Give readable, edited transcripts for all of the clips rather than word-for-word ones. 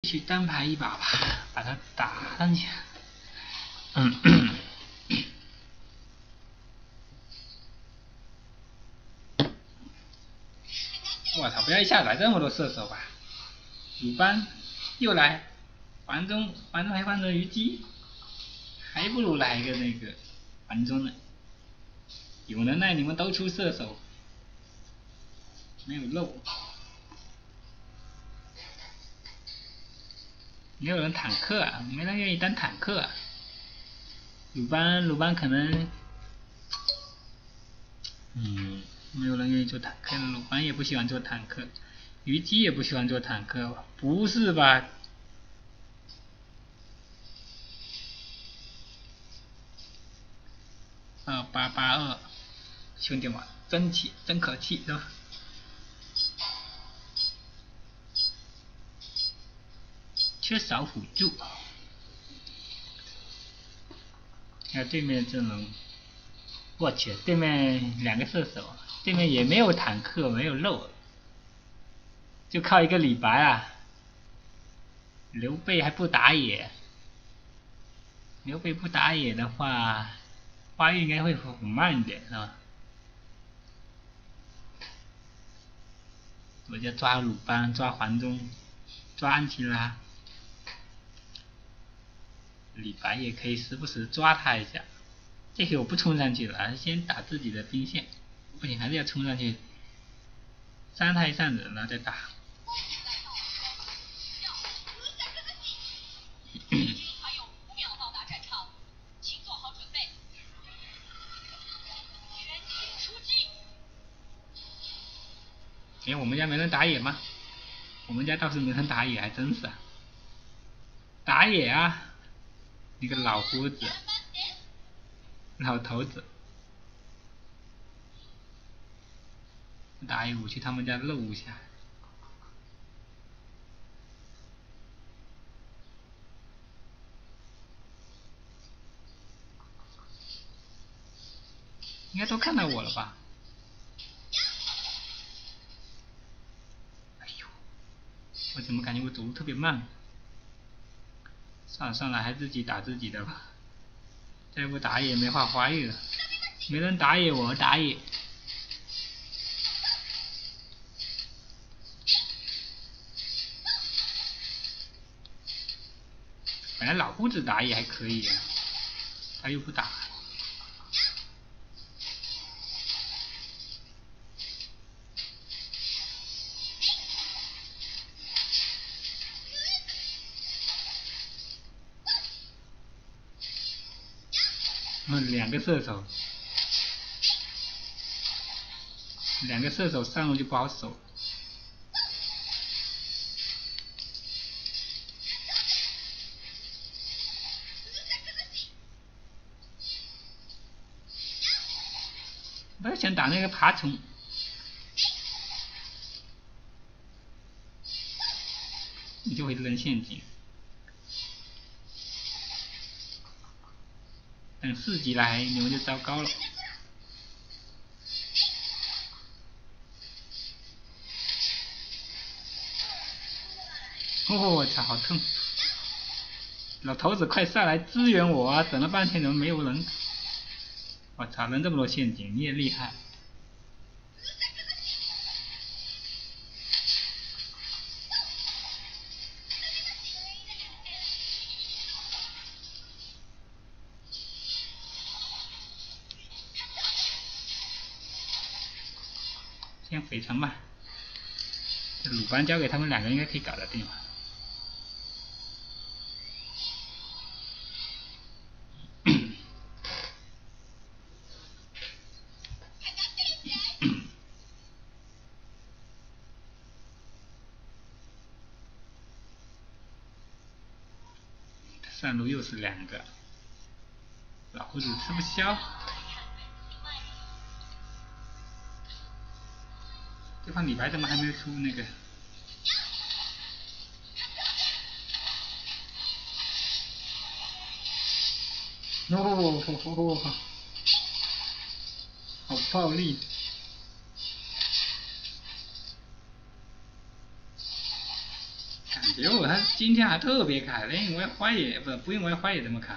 去单排一把吧，把他打上去。我操！不要一下来这么多射手吧！鲁班又来，环中还换成虞姬，还不如来一个那个环中呢。有能耐你们都出射手，没有漏。没有人坦克啊，没人愿意当坦克啊。鲁班可能，没有人愿意做坦克，鲁班也不喜欢做坦克，虞姬也不喜欢做坦克，不是吧？2882，兄弟们，真可气，是吧？缺少辅助。看对面阵容，我去，对面2个射手，对面也没有坦克，没有肉，就靠一个李白啊。刘备还不打野，刘备不打野的话，发育应该会很慢一点，是吧？我就抓鲁班，抓黄忠，抓安琪拉，李白也可以时不时抓他一下。这回我不冲上去了，而是先打自己的兵线，不行还是要冲上去，伤他一上子，然后再打。我们家没人打野吗？我们家倒是没人打野，还真是啊。打野啊，你个老胡子，老头子，打野我去他们家露一下。应该都看到我了吧？哎呦，我怎么感觉我走路特别慢？算了，还自己打自己的吧。再不打野没法发育了，没人打野我打野。本来老胡子打野还可以啊，他又不打。2个射手，2个射手上路就不好守。不要想打那个爬虫，你就会扔陷阱。等4级来，你们就糟糕了。我操，好痛！老头子快上来支援我啊！等了半天怎么没有人？我操，扔这么多陷阱，你也厉害。先匪城吧，这鲁班交给他们2个应该可以搞得定吧。上路又是2个，老胡子吃不消。对方李白怎么还没有出那个？好暴力！感觉结果他今天还特别卡，因为花野不因为花野这么卡。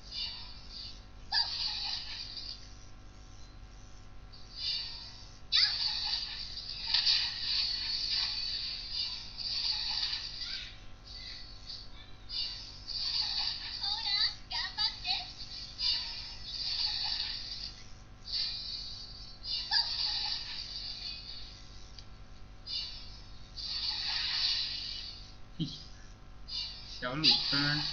小鲁班，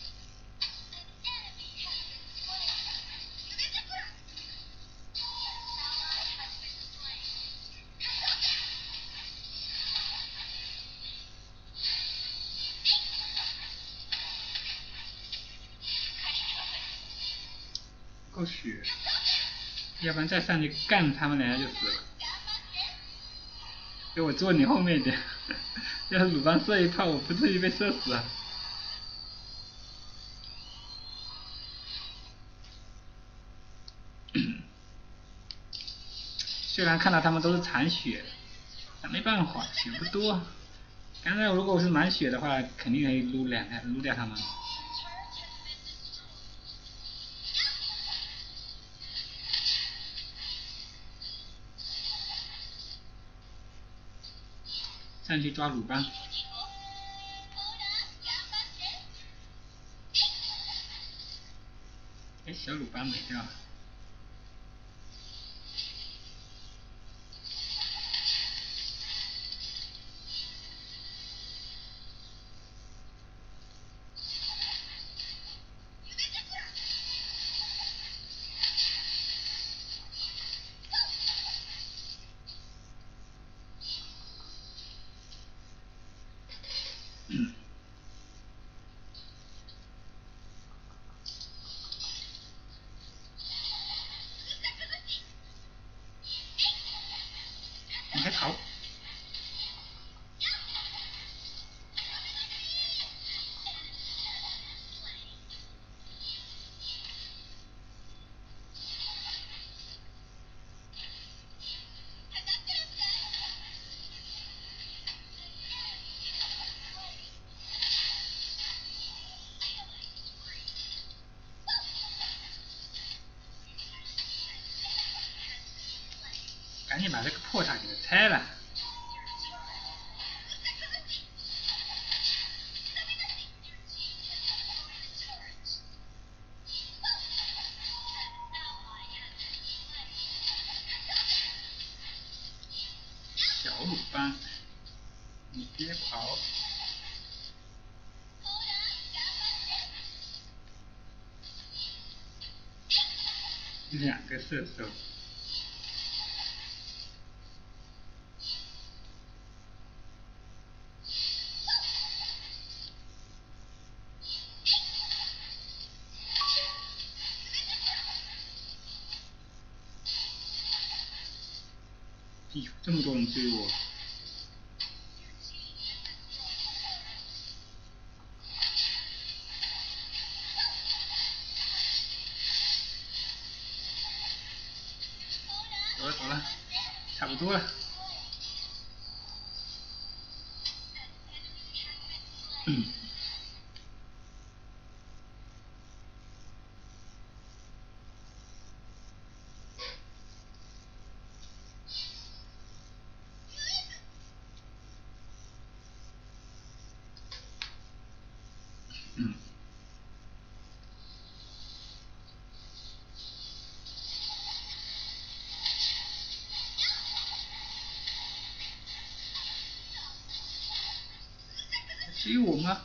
够血，要不然再上去干他们俩就死了。给我坐你后面一点，要是鲁班射一炮，我不至于被射死啊。虽然看到他们都是残血，但没办法，血不多。刚才如果我是满血的话，肯定可以撸掉他们。上去抓鲁班。哎，小鲁班没掉。你还逃？赶紧把这个破塔给拆了。小鲁班，你别跑！两个射手。哎呦，这么多人追我！走了，差不多了。追我吗？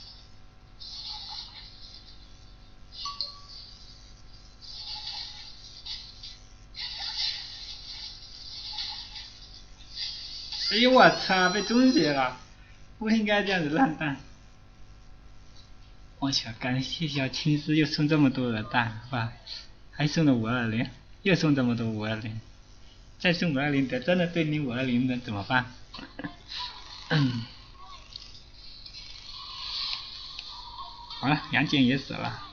哎呦我操，被终结了！不应该这样子烂蛋。我操，感谢小青丝又送这么多的蛋，哇，还送了520，又送这么多520，再送520的，真的对你520的怎么办？好了，杨戬也死了。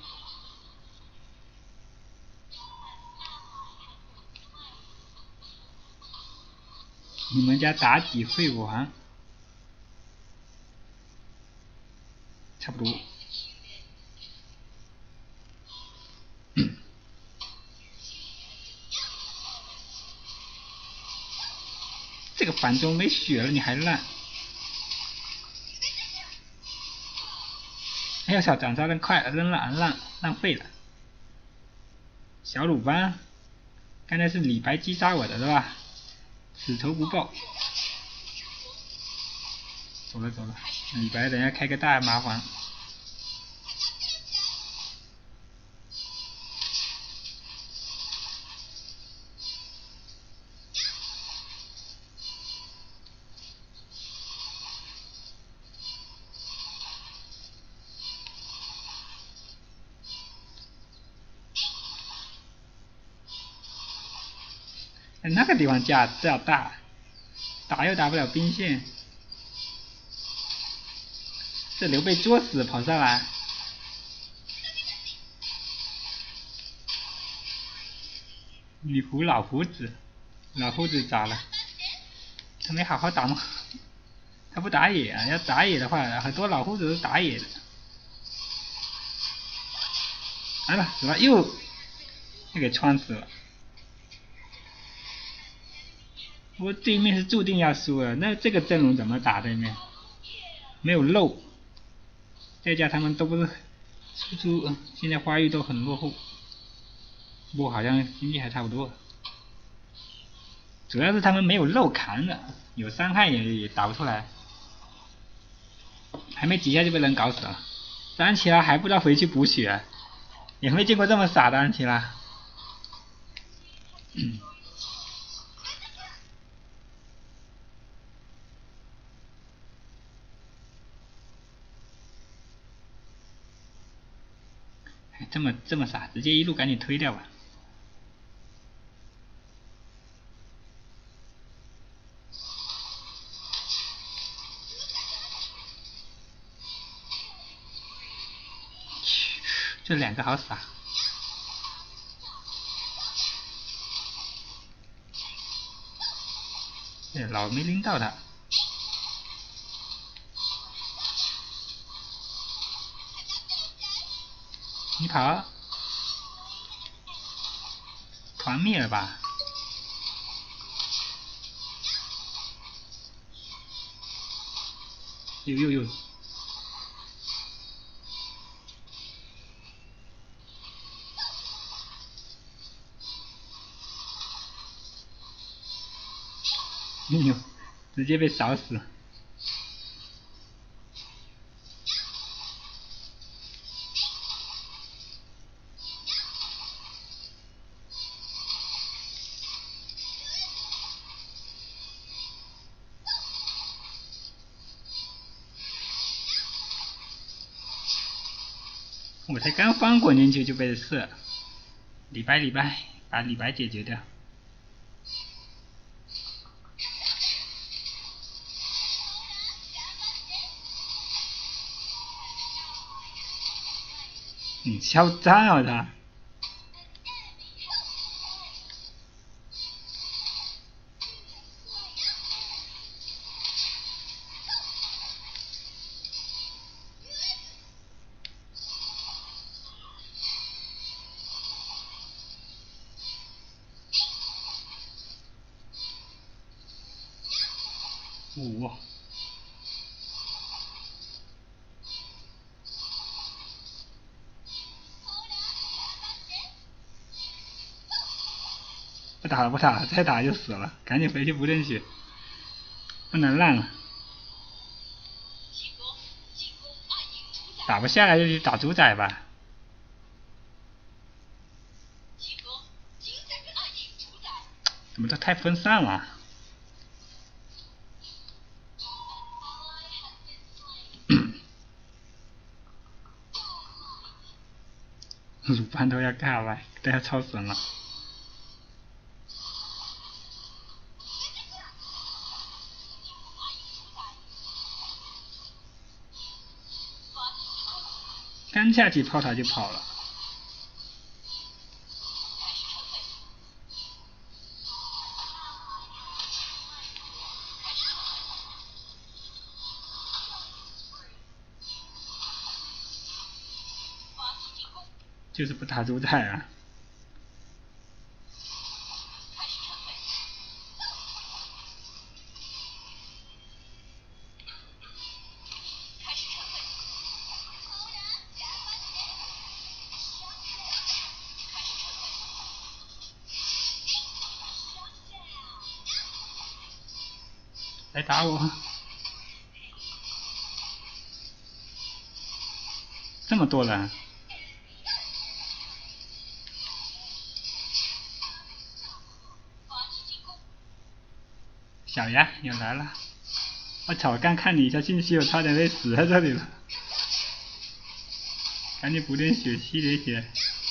你们家妲己会玩？ 差不多。这个反中没血了，你还烂！哎呀，小斩杀扔快了，扔了，浪费了。小鲁班，刚才是李白击杀我的是吧？此仇不报。走了，李白等下开个大麻烦。那个地方架大，打又打不了兵线。这刘备作死跑上来，李胡老胡子咋了？他没好好打吗？他不打野啊，要打野的话，很多老胡子都打野的。来了，死了，又给穿死了。不过对面是注定要输了，那这个阵容怎么打对面？没有漏，再加他们都不是现在发育都很落后。不过好像经济还差不多，主要是他们没有肉扛的，有伤害也打不出来，还没几下就被人搞死了。这安琪拉还不知道回去补血，也没见过这么傻的安琪拉。这么傻，直接一路赶紧推掉吧。这两个好傻。老没拎到他。你跑，团灭了吧？呦！直接被扫死。我才刚翻滚进去就被射，李白，把李白解决掉。嚣张啊他！不打了，再打就死了，赶紧回去补点血，不能烂了。打不下来就去打主宰吧。怎么这太分散了？鲁班都要尬歪，都要超神了。刚下去炮塔就跑了。 就是不打主宰啊。来打我！这么多人！小牙又来了！我操！我刚看你一下信息，我差点被死在这里了。赶紧补点血，吸点血。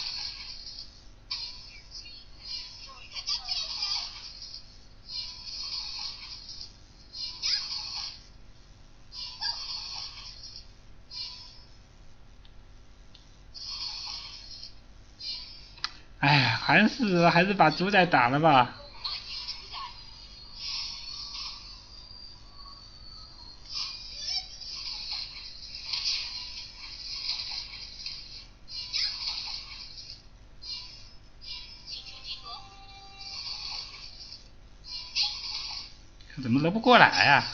哎呀，还是把主宰打了吧。怎么揉不过来呀？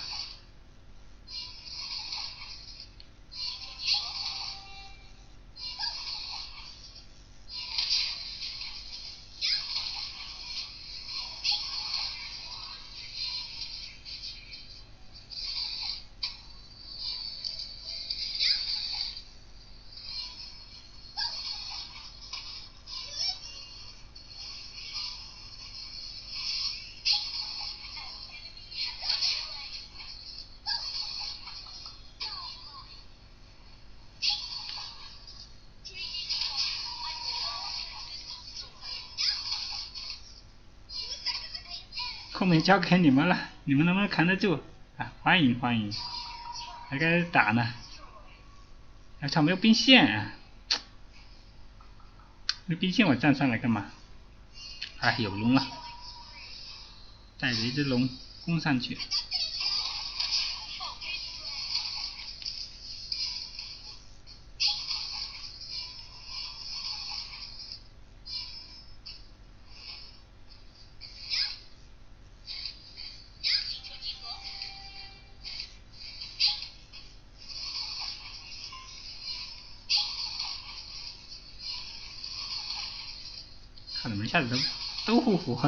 后面交给你们了，你们能不能扛得住？啊，欢迎欢迎，还该打呢。哎操，没有兵线啊！没兵线我站上来干嘛？哎，有龙了，带着一只龙攻上去。看你们一下子都复活。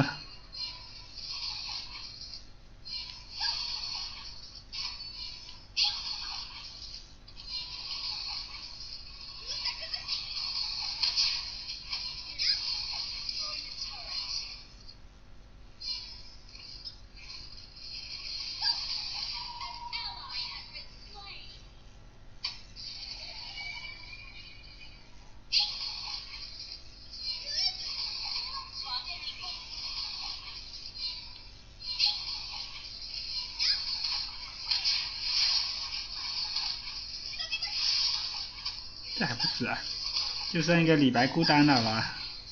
这还不死啊？就剩一个李白孤单了吧？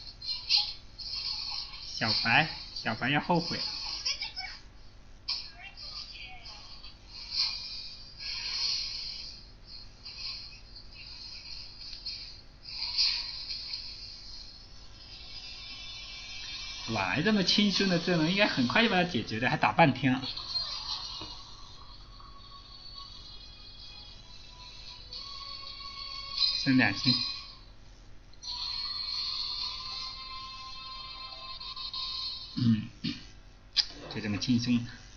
小白要后悔。哇，这么轻松的阵容，应该很快就把它解决的，还打半天了。剩2星。就这么轻松。